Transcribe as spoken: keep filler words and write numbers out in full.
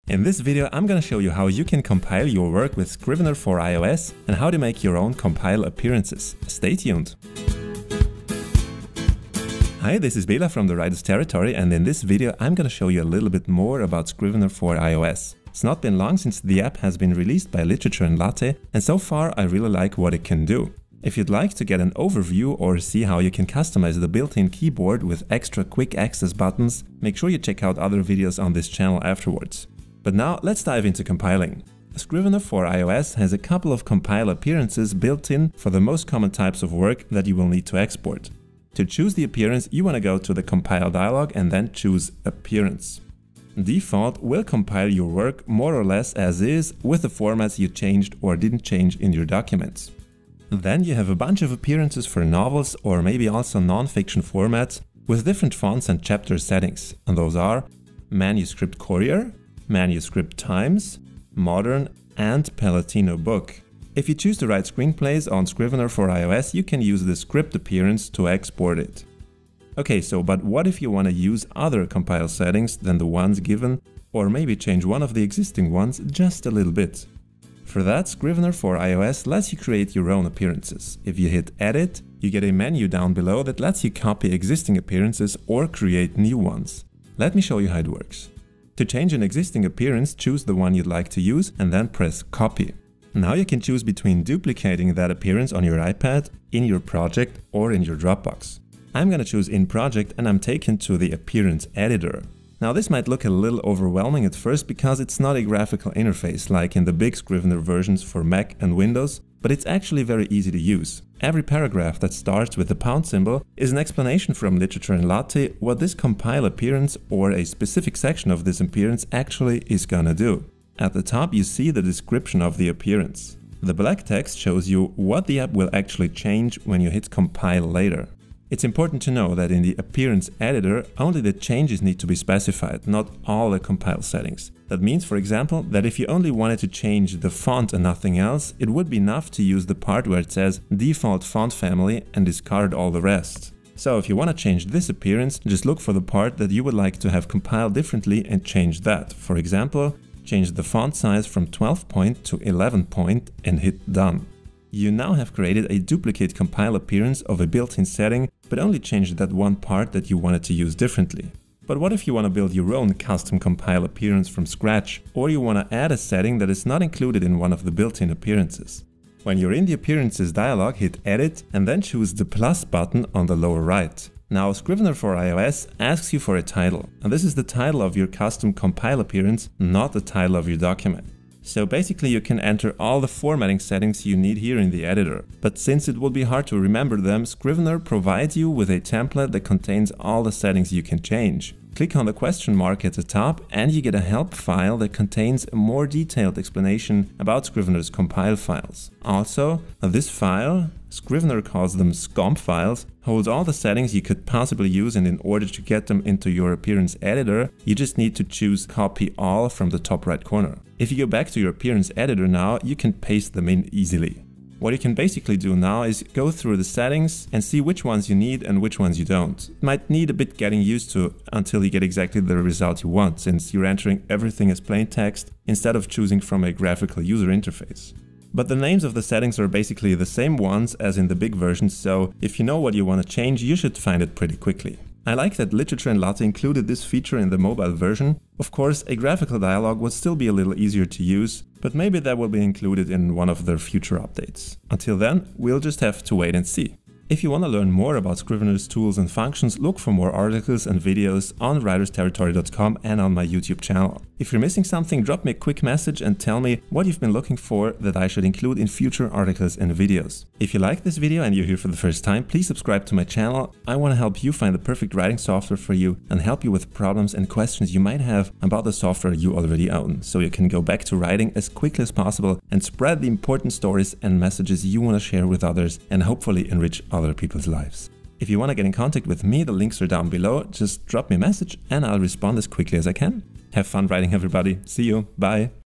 In this video, I'm gonna show you how you can compile your work with Scrivener for iOS and how to make your own compile appearances. Stay tuned! Hi, this is Bela from the Writer's Territory, and in this video I'm gonna show you a little bit more about Scrivener for iOS. It's not been long since the app has been released by Literature and Latte, and so far I really like what it can do. If you'd like to get an overview or see how you can customize the built-in keyboard with extra quick access buttons, make sure you check out other videos on this channel afterwards. But now let's dive into compiling. Scrivener for iOS has a couple of compile appearances built in for the most common types of work that you will need to export. To choose the appearance, you want to go to the compile dialog and then choose appearance. Default will compile your work more or less as is with the formats you changed or didn't change in your documents. Then you have a bunch of appearances for novels or maybe also non-fiction formats with different fonts and chapter settings, and those are Manuscript Courier, Manuscript Times, Modern, and Palatino Book. If you choose to write screenplays on Scrivener for iOS, you can use the script appearance to export it. Okay, so but what if you want to use other compile settings than the ones given, or maybe change one of the existing ones just a little bit? For that, Scrivener for iOS lets you create your own appearances. If you hit Edit, you get a menu down below that lets you copy existing appearances or create new ones. Let me show you how it works. To change an existing appearance, choose the one you'd like to use and then press Copy. Now you can choose between duplicating that appearance on your iPad, in your project, or in your Dropbox. I'm gonna choose in project and I'm taken to the appearance editor. Now this might look a little overwhelming at first because it's not a graphical interface like in the big Scrivener versions for Mac and Windows, but it's actually very easy to use. Every paragraph that starts with the pound symbol is an explanation from Literature and Latte what this compile appearance or a specific section of this appearance actually is gonna do. At the top you see the description of the appearance. The black text shows you what the app will actually change when you hit compile later. It's important to know that in the appearance editor, only the changes need to be specified, not all the compile settings. That means, for example, that if you only wanted to change the font and nothing else, it would be enough to use the part where it says default font family and discard all the rest. So if you want to change this appearance, just look for the part that you would like to have compiled differently and change that. For example, change the font size from twelve point to eleven point and hit Done. You now have created a duplicate compile appearance of a built-in setting, but only changed that one part that you wanted to use differently. But what if you want to build your own custom compile appearance from scratch, or you want to add a setting that is not included in one of the built-in appearances? When you're in the Appearances dialog, hit Edit and then choose the plus button on the lower right. Now Scrivener for iOS asks you for a title, and this is the title of your custom compile appearance, not the title of your document. So basically you can enter all the formatting settings you need here in the editor. But since it would be hard to remember them, Scrivener provides you with a template that contains all the settings you can change. Click on the question mark at the top and you get a help file that contains a more detailed explanation about Scrivener's compile files. Also, this file, Scrivener calls them SCOMP files, holds all the settings you could possibly use, and in order to get them into your appearance editor, you just need to choose Copy All from the top right corner. If you go back to your appearance editor now, you can paste them in easily. What you can basically do now is go through the settings and see which ones you need and which ones you don't. It might need a bit getting used to until you get exactly the result you want, since you're entering everything as plain text instead of choosing from a graphical user interface. But the names of the settings are basically the same ones as in the big version, so if you know what you want to change, you should find it pretty quickly. I like that Literature and Latte included this feature in the mobile version. Of course, a graphical dialog would still be a little easier to use, but maybe that will be included in one of their future updates. Until then, we'll just have to wait and see. If you want to learn more about Scrivener's tools and functions, look for more articles and videos on writers territory dot com and on my YouTube channel. If you're missing something, drop me a quick message and tell me what you've been looking for that I should include in future articles and videos. If you like this video and you're here for the first time, please subscribe to my channel. I want to help you find the perfect writing software for you and help you with problems and questions you might have about the software you already own, so you can go back to writing as quickly as possible and spread the important stories and messages you want to share with others and hopefully enrich other people's lives. If you want to get in contact with me, the links are down below. Just drop me a message and I'll respond as quickly as I can. Have fun writing, everybody. See you. Bye.